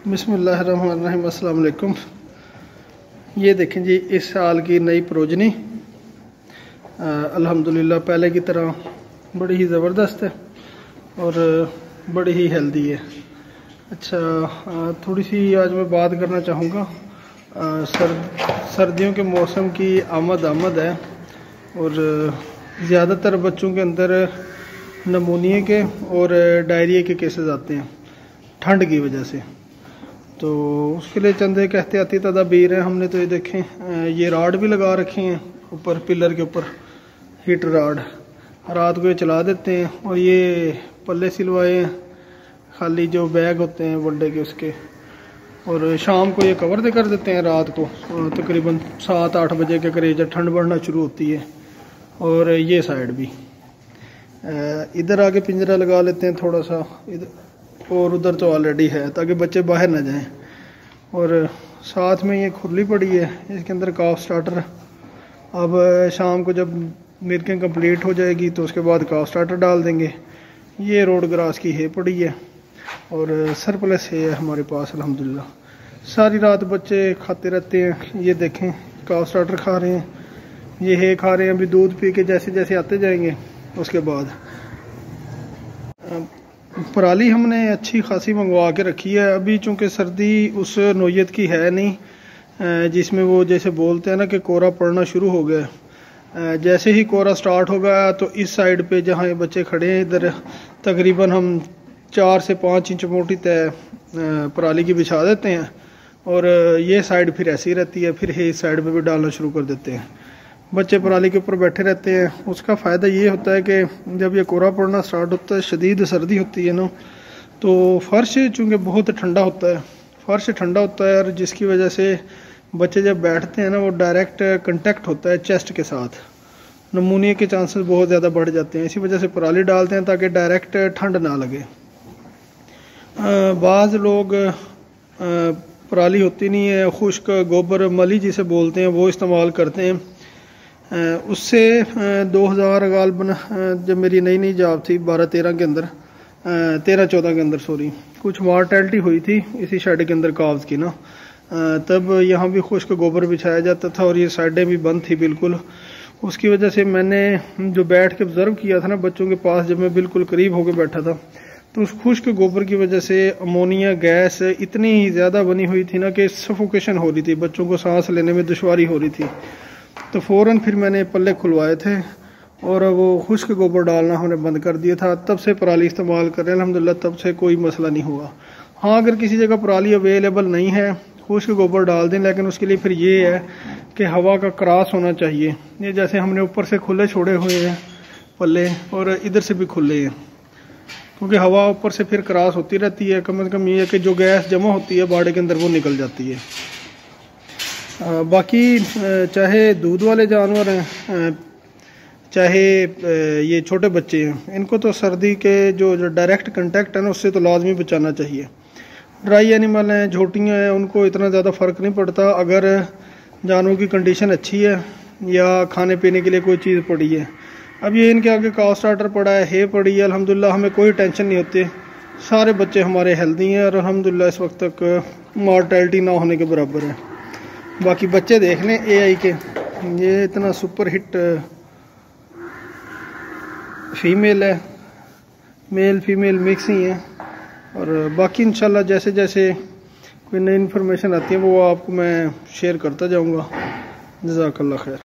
बिस्मिल्लाहिर्रहमानिर्रहीम, अस्सलाम वालेकुम। ये देखें जी, इस साल की नई प्रोजनी अल्हम्दुलिल्लाह पहले की तरह बड़ी ही ज़बरदस्त है और बड़ी ही हेल्दी है। अच्छा, थोड़ी सी आज मैं बात करना चाहूँगा। सर्दियों के मौसम की आमद है और ज़्यादातर बच्चों के अंदर नमूनिया के और डायरिया के केसेस आते हैं ठंड की वजह से। तो उसके लिए चंद एक एहतियाती तदाबीर हैं। हमने तो ये देखें, ये राड भी लगा रखे हैं ऊपर पिलर के ऊपर, हीटर राड। रात को ये चला देते हैं और ये पल्ले सिलवाए हैं, खाली जो बैग होते हैं वनडे के उसके, और शाम को ये कवर दे कर देते हैं। रात को तकरीबन 7-8 बजे के करीब जब ठंड बढ़ना शुरू होती है। और ये साइड भी इधर आगे पिंजरा लगा लेते हैं थोड़ा सा इधर, और उधर तो ऑलरेडी है ताकि बच्चे बाहर ना जाएं। और साथ में ये खुली पड़ी है, इसके अंदर काफ स्टार्टर। अब शाम को जब मिल्किंग कंप्लीट हो जाएगी तो उसके बाद काफ स्टार्टर डाल देंगे। ये रोड ग्रास की है पड़ी है और सरप्लस है हमारे पास अल्हम्दुलिल्लाह। सारी रात बच्चे खाते रहते हैं। ये देखें, काफ स्टार्टर खा रहे हैं, ये है खा रहे हैं। अभी दूध पी के जैसे जैसे आते जाएंगे। उसके बाद पराली हमने अच्छी खासी मंगवा के रखी है। अभी चूंकि सर्दी उस नोयत की है नहीं जिसमें वो जैसे बोलते हैं ना कि कोरा पड़ना शुरू हो गया। जैसे ही कोरा स्टार्ट होगा तो इस साइड पे जहाँ ये बच्चे खड़े हैं इधर तकरीबन हम 4 से 5 इंच मोटी तय पराली की बिछा देते हैं और ये साइड फिर ऐसी रहती है। फिर इस साइड पे भी डालना शुरू कर देते हैं। बच्चे पराली के ऊपर बैठे रहते हैं। उसका फ़ायदा ये होता है कि जब ये कोरा पड़ना स्टार्ट होता है, शदीद सर्दी होती है ना, तो फर्श चूँकि बहुत ठंडा होता है, फर्श ठंडा होता है और जिसकी वजह से बच्चे जब बैठते हैं ना वो डायरेक्ट कांटेक्ट होता है चेस्ट के साथ, नमूनिया के चांसेस बहुत ज़्यादा बढ़ जाते हैं। इसी वजह से पराली डालते हैं ताकि डायरेक्ट ठंड ना लगे। बाज़ लोग पराली होती नहीं है, खुश्क गोबर मली जिसे बोलते हैं, वो इस्तेमाल करते हैं। उससे 2000 गालबन जब मेरी नई जॉब थी 12-13 के अंदर, 13-14 के अंदर सॉरी, कुछ मॉर्टेलिटी हुई थी इसी शेड के अंदर काव्स की ना, तब यहाँ भी खुश्क गोबर बिछाया जाता था और ये साइडें भी बंद थी बिल्कुल। उसकी वजह से मैंने जो बैठ के ऑब्जर्व किया था ना बच्चों के पास, जब मैं बिल्कुल करीब होकर बैठा था, तो उस खुश्क गोबर की वजह से अमोनिया गैस इतनी ज़्यादा बनी हुई थी ना कि सफोकेशन हो रही थी, बच्चों को सांस लेने में दुश्वारी हो रही थी। तो फ़ौरन फिर मैंने पल्ले खुलवाए थे और वो खुश्क गोबर डालना हमने बंद कर दिया था। तब से पराली इस्तेमाल कर रहे हैं अल्हम्दुलिल्लाह, तब से कोई मसला नहीं हुआ। हाँ, अगर किसी जगह पराली अवेलेबल नहीं है, खुश्क गोबर डाल दें, लेकिन उसके लिए फिर ये है कि हवा का क्रॉस होना चाहिए। ये जैसे हमने ऊपर से खुले छोड़े हुए हैं पल्ले और इधर से भी खुले हैं, क्योंकि हवा ऊपर से फिर क्रॉस होती रहती है। कम से कम ये है कि जो गैस जमा होती है बाड़े के अंदर वो निकल जाती है। बाकी चाहे दूध वाले जानवर हैं, चाहे ये छोटे बच्चे हैं, इनको तो सर्दी के जो डायरेक्ट कांटेक्ट है ना उससे तो लाजमी बचाना चाहिए। ड्राई एनिमल हैं, झोटियाँ हैं, उनको इतना ज़्यादा फ़र्क नहीं पड़ता अगर जानवरों की कंडीशन अच्छी है या खाने पीने के लिए कोई चीज़ पड़ी है। अब ये इनके आगे काफ स्टार्टर पड़ा है पड़ी है, अल्हम्दुलिल्लाह हमें कोई टेंशन नहीं होती। सारे बच्चे हमारे हेल्दी हैं और अल्हम्दुलिल्लाह इस वक्त तक मॉर्टेलिटी ना होने के बराबर है। बाकी बच्चे देख लें AI के, ये इतना सुपर हिट फीमेल है, मेल फीमेल मिक्स ही है। और बाकी इंशाल्लाह जैसे जैसे कोई नई इन्फॉर्मेशन आती है वो आपको मैं शेयर करता जाऊंगा। जज़ाकल्लाह खैर।